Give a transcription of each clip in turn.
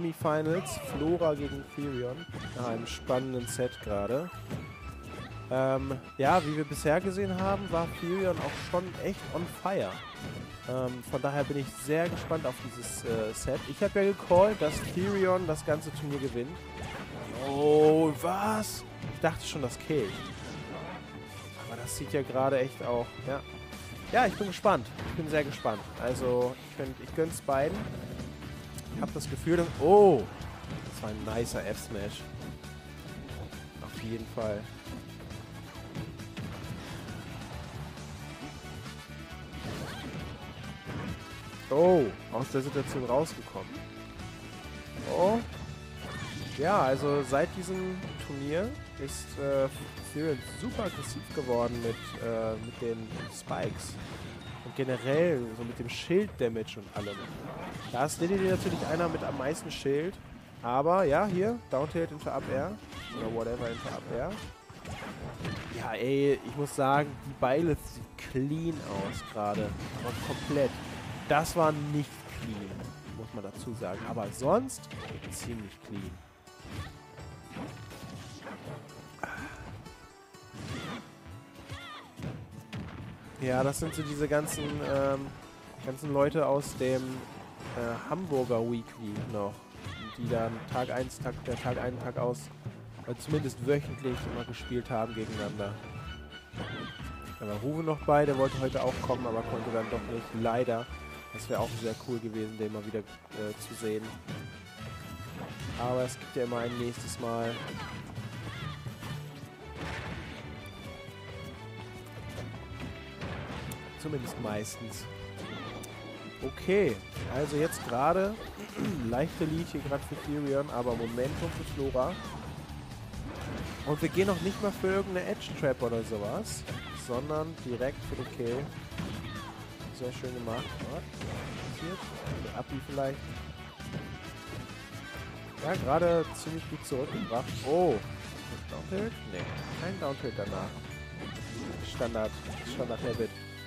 Semifinals. Flora gegen Therion. Nach einem spannenden Set gerade. Ja, wie wir bisher gesehen haben, war Therion auch schon echt on fire. Von daher bin ich sehr gespannt auf dieses Set. Ich habe ja gecallt, dass Therion das ganze Turnier gewinnt. Oh, was? Ich dachte schon, das killt. Aber das sieht ja gerade echt auch, ja. Ja, ich bin gespannt. Ich bin sehr gespannt. Also, ich gönn's beiden. Ich habe das Gefühl, oh, das war ein nicer F-Smash. Auf jeden Fall. Oh, aus der Situation rausgekommen. Oh. Ja, also seit diesem Turnier ist Therion super aggressiv geworden mit den Spikes. Und generell so mit dem Schild-Damage und allem. Da ist DDD natürlich einer mit am meisten Schild. Aber ja, hier, Down-Tilt into Up-Air. Oder whatever into Up-Air. Ja, ey, ich muss sagen, die Beile sieht clean aus gerade. Aber komplett. Das war nicht clean, muss man dazu sagen. Aber sonst ziemlich clean. Ja, das sind so diese ganzen Leute aus dem Hamburger Weekly noch, die dann Tag ein, Tag aus, zumindest wöchentlich immer gespielt haben gegeneinander. Da war Ruwe noch bei, der wollte heute auch kommen, aber konnte dann doch nicht, leider. Das wäre auch sehr cool gewesen, den mal wieder zu sehen. Aber es gibt ja immer ein nächstes Mal. Zumindest meistens. Okay, also jetzt gerade leichte Lead hier gerade für Therion, aber Momentum für Flora. Und wir gehen noch nicht mal für irgendeine Edge-Trap oder sowas, sondern direkt für den Kill. Sehr schön gemacht. Was passiert? Abi vielleicht. Ja, gerade ziemlich gut zurückgebracht. Oh. Downtilt? Nee, kein Downtilt danach. Standard-Habit.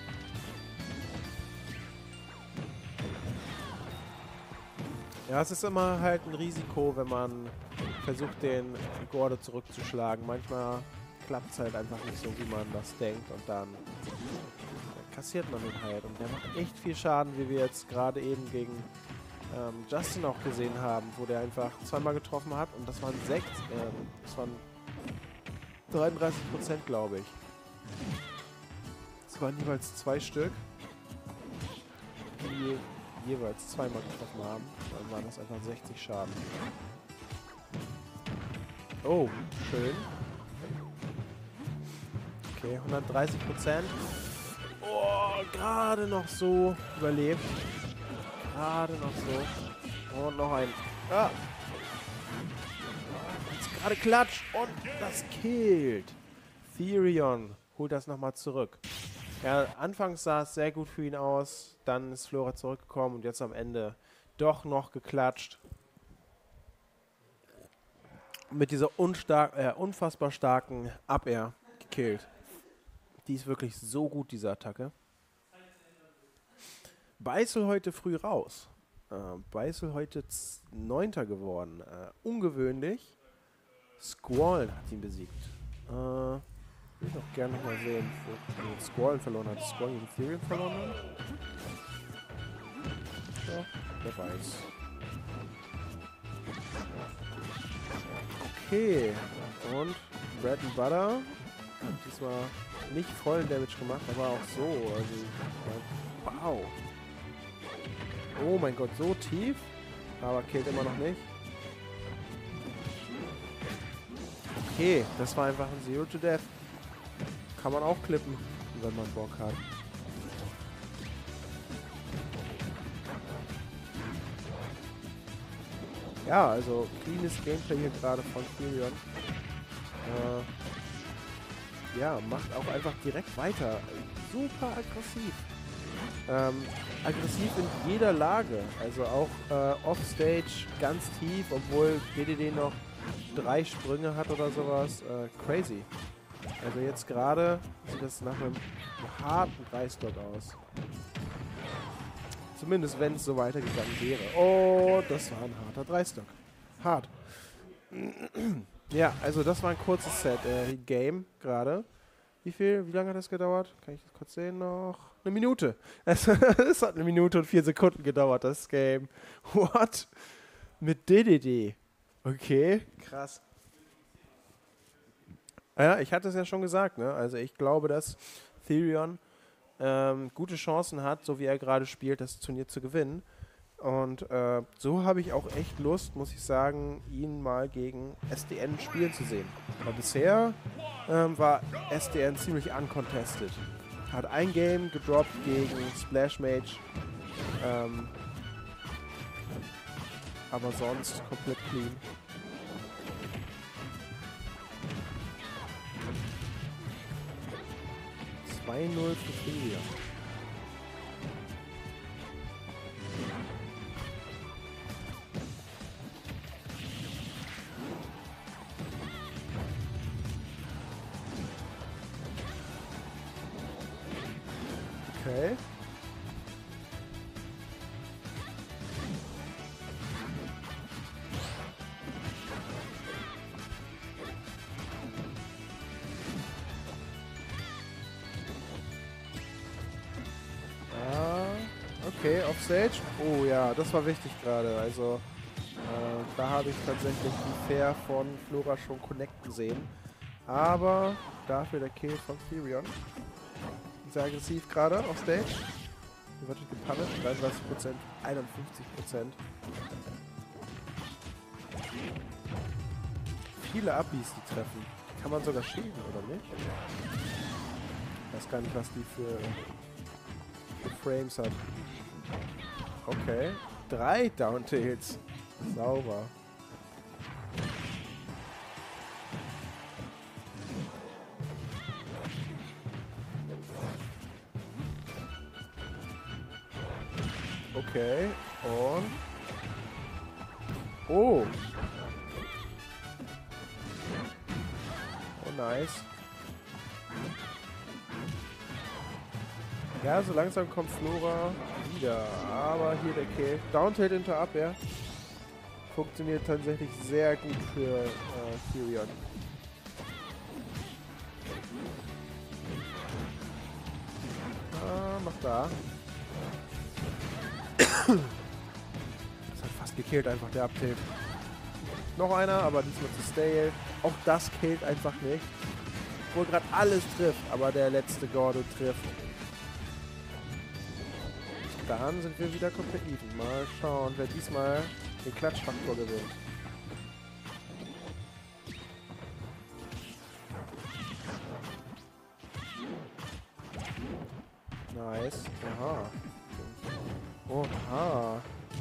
Ja, es ist immer halt ein Risiko, wenn man versucht, den Gorde zurückzuschlagen. Manchmal klappt es halt einfach nicht so, wie man das denkt. Und dann kassiert man ihn halt. Und der macht echt viel Schaden, wie wir jetzt gerade eben gegen Justin auch gesehen haben, wo der einfach zweimal getroffen hat. Und das waren 33%, glaube ich. Es waren jeweils 2 Stück, die jeweils zweimal getroffen haben. Dann waren das einfach 60 Schaden. Oh, schön. Okay, 130%. Oh, gerade noch so überlebt. Gerade noch so. Und noch ein. Ah. Jetzt gerade klatscht. Und das killt. Therion holt das nochmal zurück. Ja, anfangs sah es sehr gut für ihn aus. Dann ist Flora zurückgekommen und jetzt am Ende doch noch geklatscht. Mit dieser unfassbar starken Up-Air gekillt. Die ist wirklich so gut, diese Attacke. Beißel heute früh raus. Beißel heute 9. geworden. Ungewöhnlich. Squall hat ihn besiegt. Ich würde auch gerne noch mal sehen, wo Squall verloren hat. Squall gegen Therion verloren hat? Ja, wer weiß. Okay. Und Bread and Butter hat diesmal nicht vollen Damage gemacht, aber auch so. Also, wow. Oh mein Gott, so tief. Aber killt immer noch nicht. Okay, das war einfach ein Zero to Death. Kann man auch klippen, wenn man Bock hat. Ja, also cleanes Gameplay hier gerade von Therion. Ja, macht auch einfach direkt weiter. Super aggressiv. Aggressiv in jeder Lage. Also auch offstage ganz tief, obwohl DDD noch 3 Sprünge hat oder sowas. Crazy. Also jetzt gerade sieht das nach einem harten Preisdruck aus. Zumindest, wenn es so weitergegangen wäre. Oh, das war ein harter Dreistock. Hart. Ja, also das war ein kurzes Game gerade. Wie lange hat das gedauert? Kann ich das kurz sehen noch? Eine Minute. Es hat 1 Minute und 4 Sekunden gedauert, das Game. What? Mit DDD. Okay, krass. Ja, ich hatte es ja schon gesagt, ne? Also ich glaube, dass Therion gute Chancen hat, so wie er gerade spielt, das Turnier zu gewinnen. Und so habe ich auch echt Lust, muss ich sagen, ihn mal gegen SDN spielen zu sehen. Weil bisher war SDN ziemlich uncontested. Hat ein Game gedroppt gegen Splash Mage. Aber sonst komplett clean. (2-0) für Therion. Okay. Okay, Offstage. Oh ja, das war wichtig gerade. Also, da habe ich tatsächlich die Fair von Flora schon connecten sehen. Aber dafür der Kill von Therion. Sehr aggressiv gerade auf Stage. Hier wird gepunished. 33%, 51%. Viele Abis, die treffen. Kann man sogar schieben, oder nicht? Ich weiß gar nicht, was die für Frames hat. Okay. 3 Downtails. Sauber. Okay. Und... Oh. Oh, nice. Ja, so langsam kommt Flora wieder. Aber hier der Kill. Downtilt into Up, ja. Funktioniert tatsächlich sehr gut für Therion. Ah, macht da. Das hat fast gekillt, einfach der Uptilt. Noch einer, aber diesmal zu stale. Auch das killt einfach nicht. Obwohl gerade alles trifft, aber der letzte Gordo trifft. Dann sind wir wieder komplett even. Mal schauen, wer diesmal den Klatschfaktor gewinnt. Nice. Aha. Oha.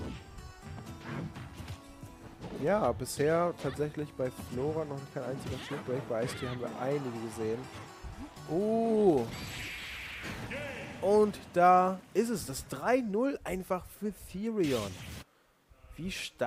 Ja, bisher tatsächlich bei Flora noch kein einziger Shipbreak. Bei Ice-T haben wir einige gesehen. Und da ist es. Das 3-0 einfach für Therion. Wie stark.